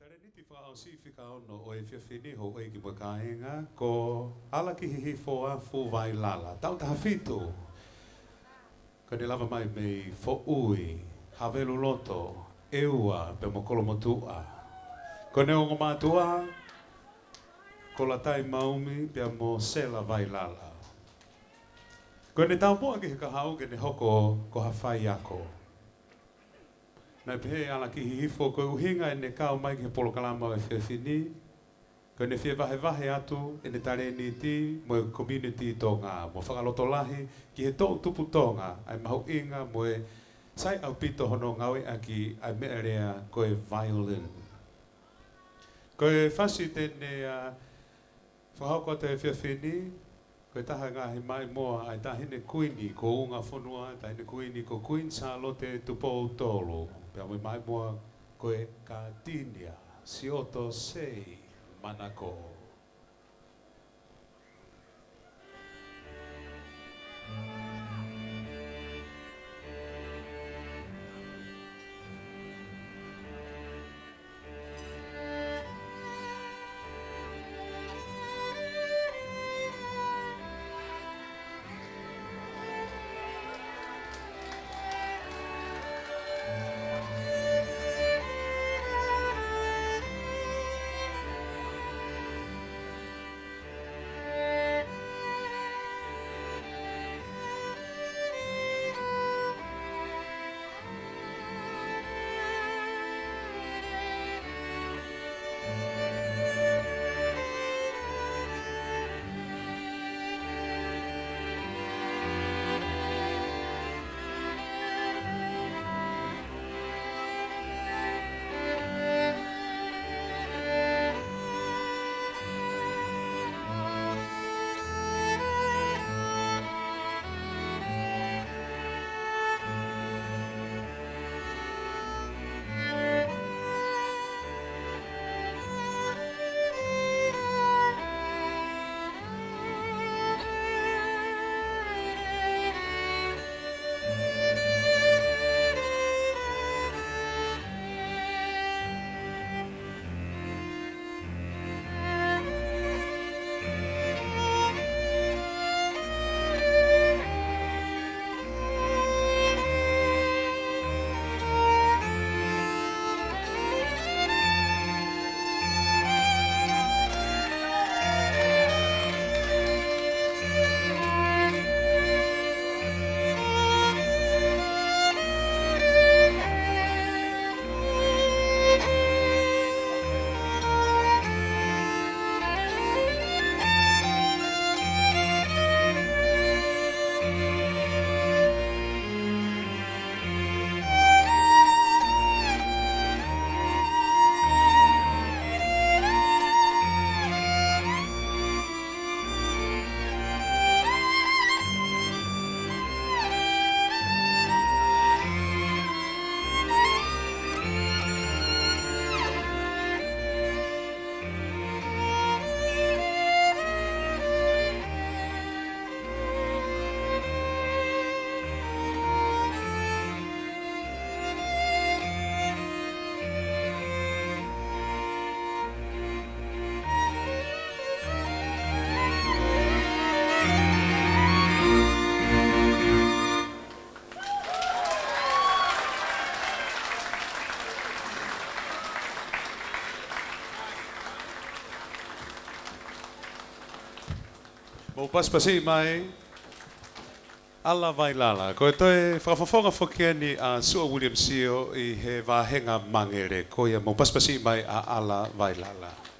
Kareniti whaasi whika ono o e whiawhini ho e ki mwakaenga ko ala ki hihi foa fu vai lala. Tau taha whitu. Ka ne lava mai mei fo ui, havelu loto, eua pe mokolo motua. Ko ne o matua, ko la tai maumi pe mo sela vai lala. Ko ne tau moa ki hika hau ke ne hoko ko hawhai ako. Nai pehe ala ki hihifo ko uhinga e ne kau mai ki polo kalama e whiawhini. Ko ne whia vahe atu e ne tare ni ti mo e community tonga. Mo whakaloto lahi ki he tō tupu tonga ai mahu inga mo e sai au pito hono ngawe aki ai mea rea ko e violin. Ko e whasi tene whahauko te whiawhini. Ko e taha ngahi mai moa ai tahine kuini ko unga whonua, tahine kuini ko Queen Charlotte Tupou Tolu. Pea mai mai moa ko e Katinia, Sioto Sei, Manako. Mo paspasi mai ala vai lala. Ko e toi whakafofonga whakiani a Sua William Sio I he wahenga mangere. Ko ia mo paspasi mai a ala vai lala.